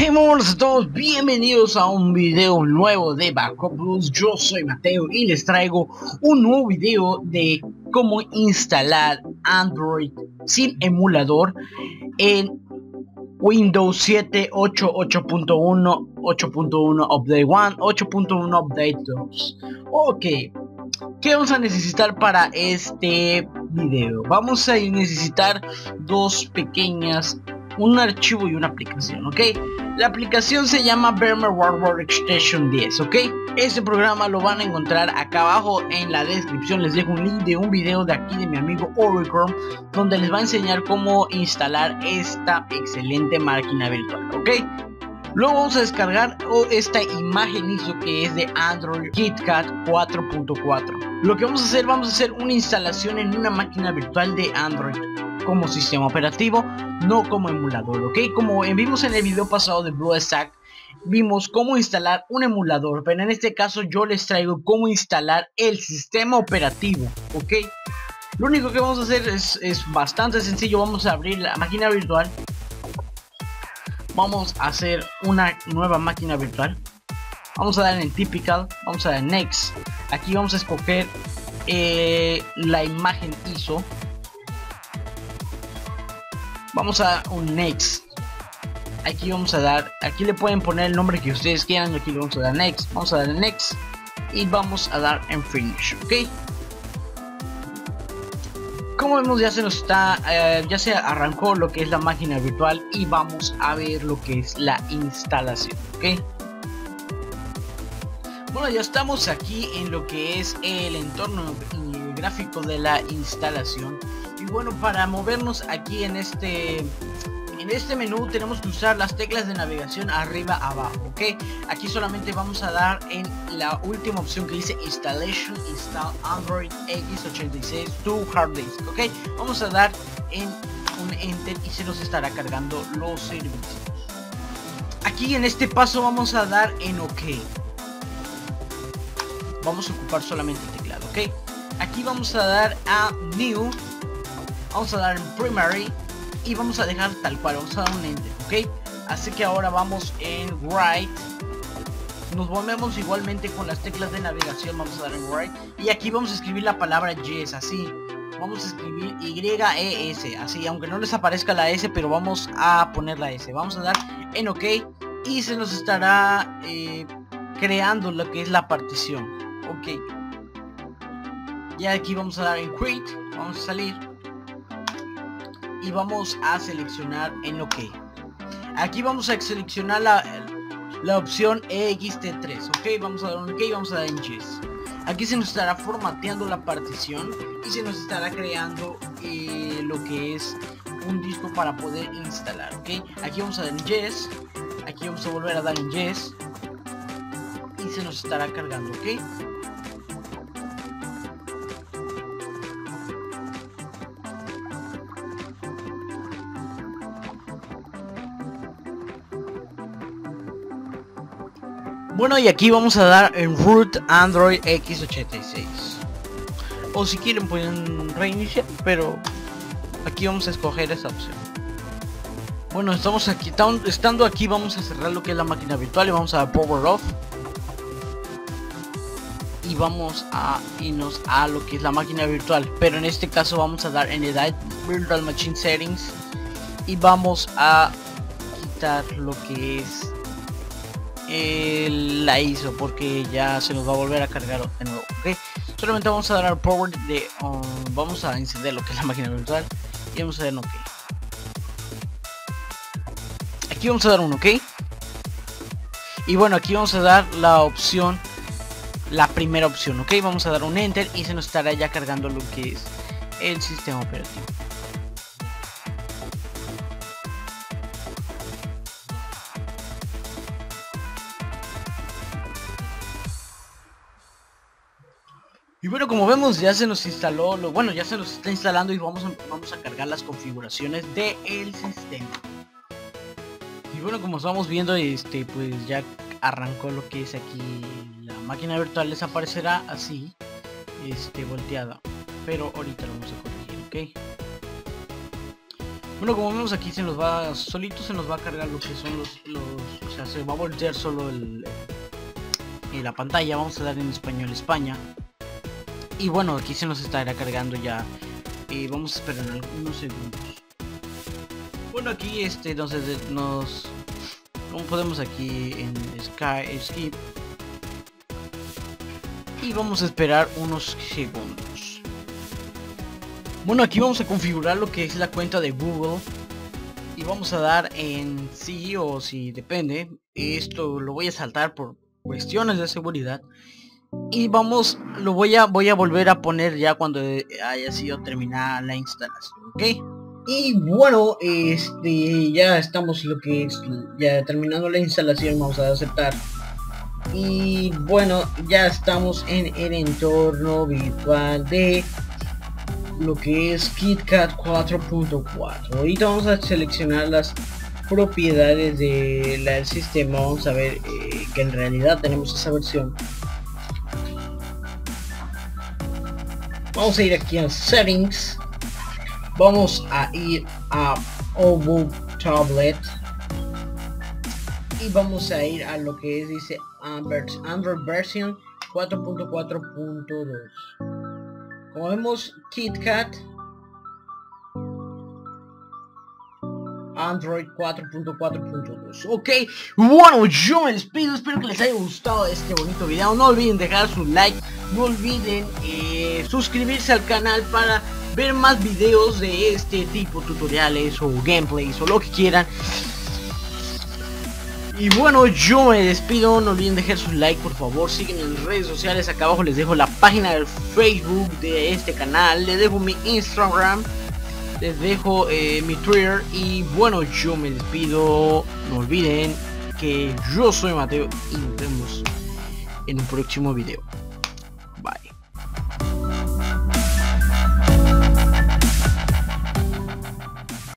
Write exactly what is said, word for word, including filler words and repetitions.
Hey, buenos a todos, bienvenidos a un video nuevo de Backup Plus. Yo soy Mateo y les traigo un nuevo video de cómo instalar Android sin emulador en Windows siete, ocho, ocho punto uno, ocho punto uno Update uno, ocho punto uno Update dos. Ok, ¿qué vamos a necesitar para este video? Vamos a necesitar dos pequeñas, un archivo y una aplicación, ¿ok? La aplicación se llama Vermeer World Extension diez, ¿ok? Este programa lo van a encontrar acá abajo en la descripción. Les dejo un link de un video de aquí de mi amigo Oricron, donde les va a enseñar cómo instalar esta excelente máquina virtual, ¿ok? Luego vamos a descargar esta imagen I S O que es de Android KitKat cuatro punto cuatro. Lo que vamos a hacer, vamos a hacer una instalación en una máquina virtual de Android como sistema operativo, no como emulador, ok. Como vimos en el video pasado de BlueStack, vimos cómo instalar un emulador, pero en este caso yo les traigo cómo instalar el sistema operativo, ok. Lo único que vamos a hacer es, es bastante sencillo. Vamos a abrir la máquina virtual. Vamos a hacer una nueva máquina virtual. Vamos a dar en Typical, vamos a dar en Next. Aquí vamos a escoger eh, la imagen I S O. Vamos a dar un Next. Aquí vamos a dar, aquí le pueden poner el nombre que ustedes quieran. Aquí le vamos a dar Next. Vamos a dar en Next y vamos a dar en Finish, ok. Como vemos, ya se nos está, eh, ya se arrancó lo que es la máquina virtual y vamos a ver lo que es la instalación, ok. Bueno, ya estamos aquí en lo que es el entorno gráfico de la instalación. Y bueno, para movernos aquí en este en este menú tenemos que usar las teclas de navegación arriba abajo, ok. Aquí solamente vamos a dar en la última opción que dice Installation, Install Android equis ochenta y seis to Hard Disk, ok. Vamos a dar en un Enter y se nos estará cargando los servicios. Aquí en este paso vamos a dar en OK. Vamos a ocupar solamente el teclado, ok. Aquí vamos a dar a New. Vamos a dar en Primary y vamos a dejar tal cual, vamos a dar un Enter, ok. Así que ahora vamos en Write. Nos volvemos igualmente con las teclas de navegación, vamos a dar en Write. Y aquí vamos a escribir la palabra Yes, así. Vamos a escribir Y E S, así, aunque no les aparezca la S, pero vamos a poner la S. Vamos a dar en OK y se nos estará eh, creando lo que es la partición, ok. Y aquí vamos a dar en Create, vamos a salir y vamos a seleccionar en OK. Aquí vamos a seleccionar la, la opción E X T tres, ok. Vamos a dar en OK, vamos a dar en Yes. Aquí se nos estará formateando la partición y se nos estará creando eh, lo que es un disco para poder instalar, ok. Aquí vamos a dar en Yes. Aquí vamos a volver a dar en Yes y se nos estará cargando, ok. Bueno, y aquí vamos a dar en Root Android equis ochenta y seis. O si quieren pueden reiniciar, pero aquí vamos a escoger esa opción. Bueno, estamos aquí, estando aquí vamos a cerrar lo que es la máquina virtual y vamos a dar Power Off. Y vamos a irnos a lo que es la máquina virtual, pero en este caso vamos a dar en Edit Virtual Machine Settings y vamos a quitar lo que es el, la I S O, porque ya se nos va a volver a cargar de nuevo, ok. Solamente vamos a dar al power de um, vamos a encender lo que es la máquina virtual y vamos a dar en OK. Aquí vamos a dar un OK y bueno, aquí vamos a dar la opción, la primera opción, ok. Vamos a dar un Enter y se nos estará ya cargando lo que es el sistema operativo. Y bueno, como vemos ya se nos instaló, lo, bueno ya se nos está instalando y vamos a, vamos a cargar las configuraciones del sistema. Y bueno, como estamos viendo, este pues ya arrancó lo que es aquí la máquina virtual. Les aparecerá así, este volteada, pero ahorita lo vamos a corregir, ok. Bueno, como vemos aquí se nos va, solito se nos va a cargar lo que son los, los o sea, se va a voltear solo el, el, la pantalla. Vamos a dar en español España. Y bueno, aquí se nos estará cargando ya. Y vamos a esperar unos segundos. Bueno, aquí este, entonces nos... como podemos aquí en Sky Skip. Y vamos a esperar unos segundos. Bueno, aquí vamos a configurar lo que es la cuenta de Google. Y vamos a dar en sí o si depende. Esto lo voy a saltar por cuestiones de seguridad. Y vamos, lo voy a voy a volver a poner ya cuando haya sido terminada la instalación, ¿ok? Y bueno, este ya estamos lo que es ya terminando la instalación. Vamos a aceptar. Y bueno, ya estamos en el entorno virtual de lo que es KitKat cuatro punto cuatro. Ahorita vamos a seleccionar las propiedades de la, del sistema. Vamos a ver eh, que en realidad tenemos esa versión. Vamos a ir aquí a Settings. Vamos a ir a Obook Tablet. Y vamos a ir a lo que es, dice Android version cuatro punto cuatro punto dos. Como vemos, KitKat Android cuatro punto cuatro punto dos. Ok, bueno, yo me despido. Espero que les haya gustado este bonito video. No olviden dejar su like. No olviden eh, suscribirse al canal para ver más videos de este tipo, tutoriales o gameplays o lo que quieran. Y bueno, yo me despido. No olviden dejar su like, por favor. Síguenme en redes sociales. Acá abajo les dejo la página del Facebook de este canal. Les dejo mi Instagram. Les dejo eh, mi Twitter. Y bueno, yo me despido. No olviden que yo soy Mateo y nos vemos en un próximo video.